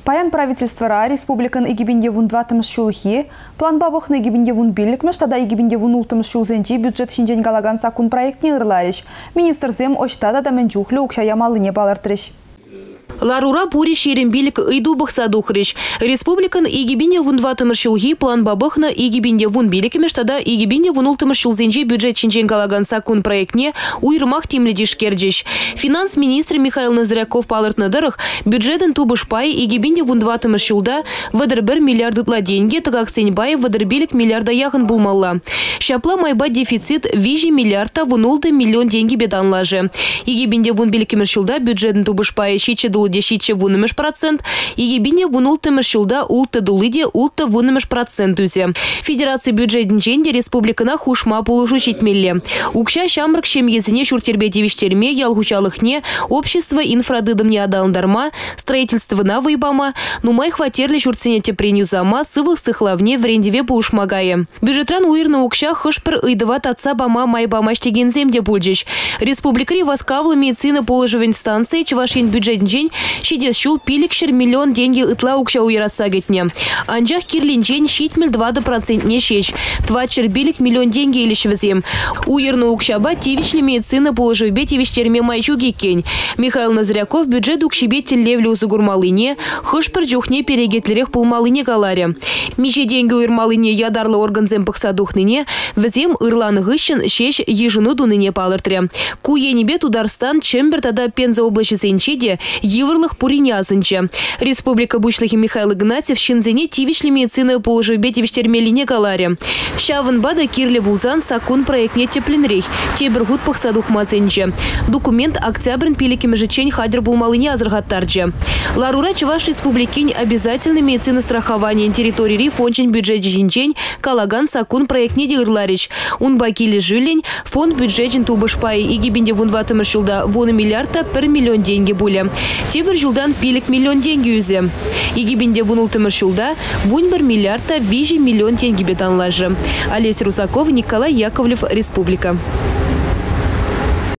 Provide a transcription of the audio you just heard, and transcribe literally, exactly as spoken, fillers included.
Паян правительствора республикан игибинде вун дватымыз шулхи, план бабухны игибинде вун билікмеш, тада игибинде вун ултымыз шулзенчи бюджет шинжен галаган сакун проектне ырлариш. Министр зем очтада да мен жухлы укша ямалыне балартырыш. Ларура пури шерембилик иду бахсадухриш. Республикан игибинде вун дватымыз шулхи, план бабухна игибинде вун билікмеш, тада игибинде вун ултымыз шулзенчи бюджет шинжен галаган сакун проектне уйрмах тимледиш керджиш. Финанс министр Михаил Назаряков палыртнадырых бюджетен тубышпай игибинде вун дватымыз шулда вадыр бір миллиардытла деньги, тагак сеньбай вадыр билик миллиарда яғын булмалла. Шапла майба дефицит вижи миллиарда вун улты миллион деньги беданлажы. Игибинде вун биликмеш шулда бюджетен тубышпай шиче дулыде шиче вунымеш процент, игибинде вун ултымеш шулда улты дулыде улты вунымеш процент үзе. Федерация бюджетен женде республикана хушма полушу шитмелле. Укша шамрак шемьезіне шуртербе девиштерме ялгучалыхне общество инфрадыдымне адалындарма, строительство на выбама, нумай хватерли шурцене тепреню зама сывых сыхлавне врендеве полушмагае. Бюджетран уирна укша хышпыр ыдыват отца бама майбама штеген земде пульджиш. Республикари воскавлы медицина положевень станции чевашин бюджетен жень шидес шул пиликшер миллион деньги ытла укша уйраса гетне. Анжах кирлинчен шитмель двадцать процентов не шеч. Твачер билик миллион деньги или швезем. Уйрна укшаба тивичли медицина положевбе тивиштерме майчу гекень. Михаил Назаряков бюджет укшибе теллевлю узугурмалыне, хышпыр жухне перегетлерех пулмалыне галаре. Миже деньги уйрмалыне ядарлы органзем паксадухныне, везем ырланы гыщен шеш ежину дуныне палыртре. Куенебе Тударстан чембер тада Пенза облачы сенчиде еврлых пуринязынче. Республика бучлыхи Михаил Игнатьев шинзене тивичли медицина положевбе тивиштермелине галаре. Шавын бада кирле булзан сакун проектне тепленрейх, тебергут паксадухмазынче. Документ октябрь пилики межечень хадер булмалыне азыргаттарче. Ларура Чуваш республикин обязательный медицина страхования территории рифончен бюджет жинчень калаган сакун проектне дегырларич. Он бакили жилень фонд бюджетен тубышпай и гибинде вун дватымыз шулда вон миллиарда пер миллион деньги буля. Тебір жылдан пилик миллион деньги үзе. И гибинде вун ултымыз шулда вун бір миллиарда вижи миллион деньги бетанлажы. Олесь Русаков, Николай Яковлев, Республика.